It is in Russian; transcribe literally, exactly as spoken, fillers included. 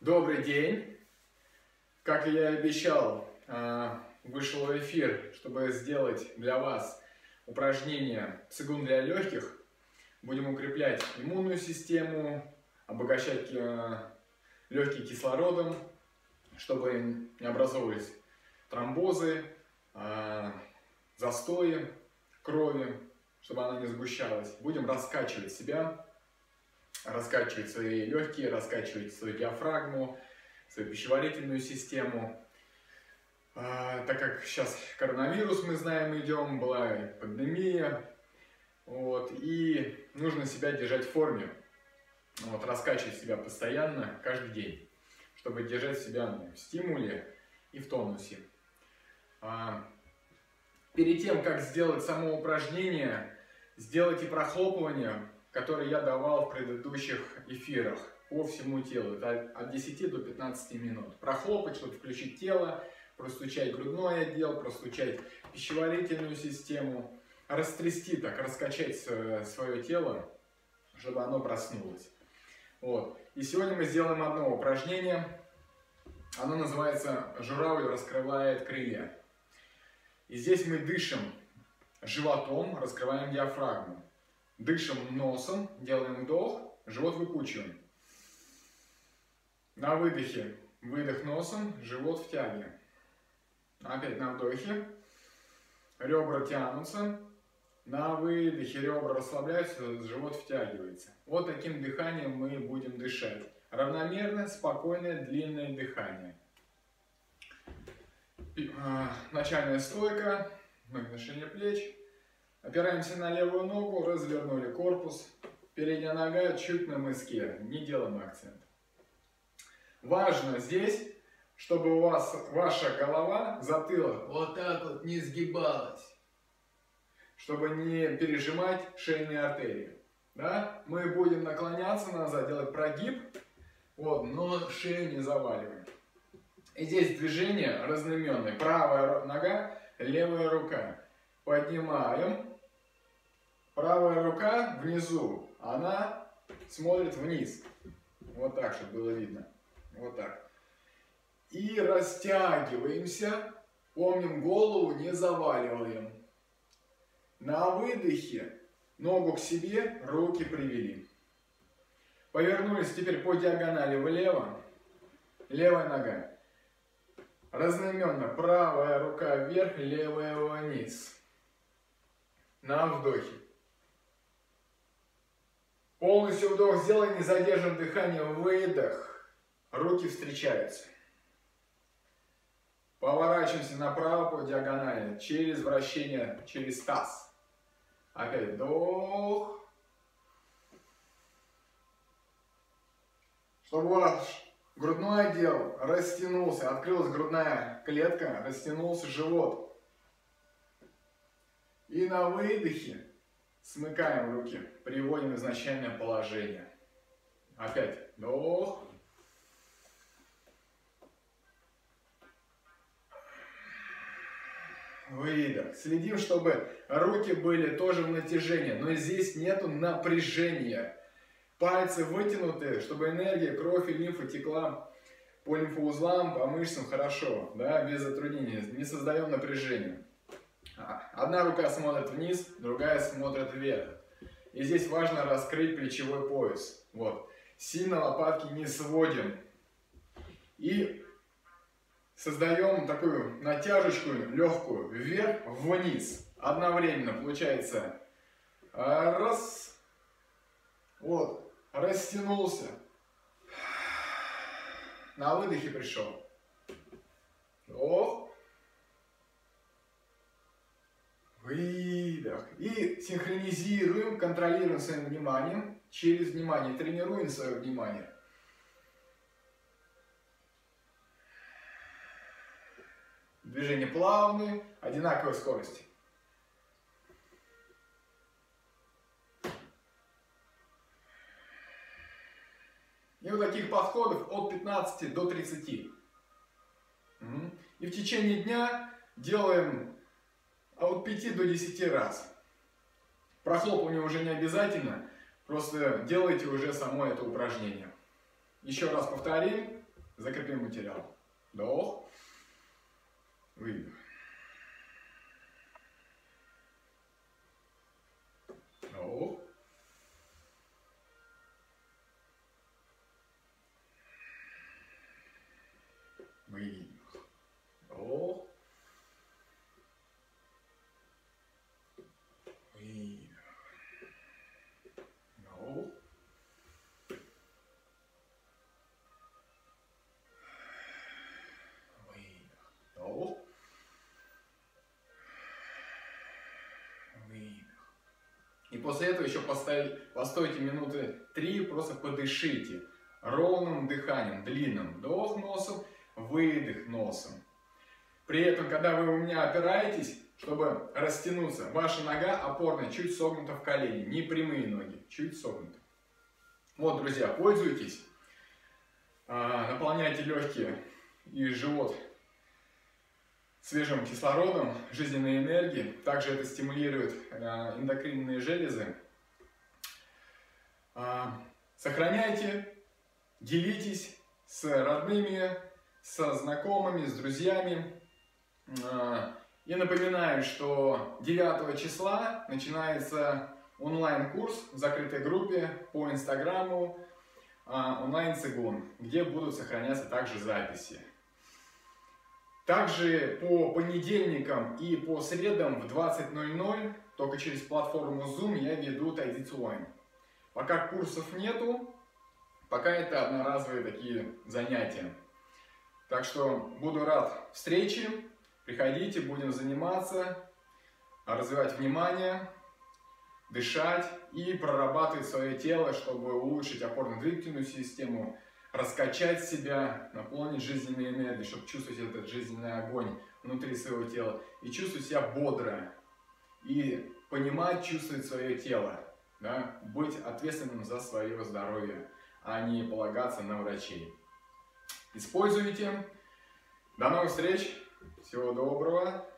Добрый день! Как я и обещал, вышел в эфир, чтобы сделать для вас упражнение цигун для легких. Будем укреплять иммунную систему, обогащать легкие кислородом, чтобы не образовывались тромбозы, застои крови, чтобы она не сгущалась. Будем раскачивать себя, раскачивать свои легкие, раскачивать свою диафрагму, свою пищеварительную систему. А, так как сейчас коронавирус, мы знаем, идем, была пандемия, вот, и нужно себя держать в форме, вот, раскачивать себя постоянно, каждый день, чтобы держать себя в стимуле и в тонусе. А, перед тем, как сделать само упражнение, сделайте прохлопывание, который я давал в предыдущих эфирах по всему телу. Это от десяти до пятнадцати минут. Прохлопать, чтобы включить тело, простучать грудной отдел, простучать пищеварительную систему, растрясти так, раскачать свое тело, чтобы оно проснулось. Вот. И сегодня мы сделаем одно упражнение. Оно называется «Журавль раскрывает крылья». И здесь мы дышим животом, раскрываем диафрагму. Дышим носом, делаем вдох, живот выпучиваем. На выдохе выдох носом, живот втягиваем. Опять на вдохе. Ребра тянутся. На выдохе ребра расслабляются, живот втягивается. Вот таким дыханием мы будем дышать. Равномерное, спокойное, длинное дыхание. Начальная стойка, нагнушение плеч. Опираемся на левую ногу, развернули корпус. Передняя нога чуть на мыске, не делаем акцент. Важно здесь, чтобы у вас ваша голова, затылок вот так вот не сгибалась. Чтобы не пережимать шейные артерии. Да? Мы будем наклоняться назад, делать прогиб, вот, но шею не заваливаем. И здесь движение разноименное. Правая нога, левая рука. Поднимаем. Правая рука внизу, она смотрит вниз. Вот так, чтобы было видно. Вот так. И растягиваемся. Помним, голову не заваливаем. На выдохе ногу к себе, руки привели. Повернулись теперь по диагонали влево. Левая нога. Разноименно. Правая рука вверх, левая вниз. На вдохе. Полностью вдох сделай, не задержим дыхание, выдох. Руки встречаются. Поворачиваемся направо по диагонали, через вращение, через таз. Опять вдох. Чтобы ваш грудной отдел растянулся, открылась грудная клетка, растянулся живот. И на выдохе смыкаем руки, приводим в изначальное положение. Опять вдох. Выдох. Следим, чтобы руки были тоже в натяжении, но здесь нету напряжения. Пальцы вытянуты, чтобы энергия, кровь и лимфа текла по лимфоузлам, по мышцам хорошо, да, без затруднений. Не создаем напряжения. Одна рука смотрит вниз, другая смотрит вверх. И здесь важно раскрыть плечевой пояс. Вот. Сильно лопатки не сводим. И создаем такую натяжечку легкую вверх-вниз. Одновременно получается раз. Вот. Растянулся. На выдохе пришел. Вдох. Выдох. И синхронизируем, контролируем своим вниманием. Через внимание тренируем свое внимание. Движения плавные, одинаковой скорости. И вот таких подходов от пятнадцати до тридцати. И в течение дня делаем от пяти до десяти раз. Прохлопывание уже не обязательно, просто делайте уже само это упражнение. Еще раз повторим. Закрепим материал. Вдох. Выдох. Вдох. Выдох. Вдох. Выдох. Вдох. Вдох. Выдох. И после этого еще поставить, постойте минуты три, просто подышите ровным дыханием, длинным. Вдох носом, выдох носом. При этом, когда вы у меня опираетесь, чтобы растянуться, ваша нога опорная чуть согнута в колени, не прямые ноги, чуть согнуты. Вот, друзья, пользуйтесь, наполняйте легкие и живот свежим кислородом, жизненной энергией. Также это стимулирует эндокринные железы. Сохраняйте, делитесь с родными, со знакомыми, с друзьями. И напоминаю, что девятого числа начинается онлайн-курс в закрытой группе по инстаграму онлайн-цигун, где будут сохраняться также записи. Также по понедельникам и по средам в двадцать ноль ноль, только через платформу Zoom, я веду тайцзи-цуань. Пока курсов нету, пока это одноразовые такие занятия. Так что буду рад встрече, приходите, будем заниматься, развивать внимание, дышать и прорабатывать свое тело, чтобы улучшить опорно-двигательную систему, раскачать себя, наполнить жизненной энергией, чтобы чувствовать этот жизненный огонь внутри своего тела и чувствовать себя бодро, и понимать, чувствовать свое тело, да? Быть ответственным за свое здоровье, а не полагаться на врачей. Используйте. До новых встреч. Всего доброго.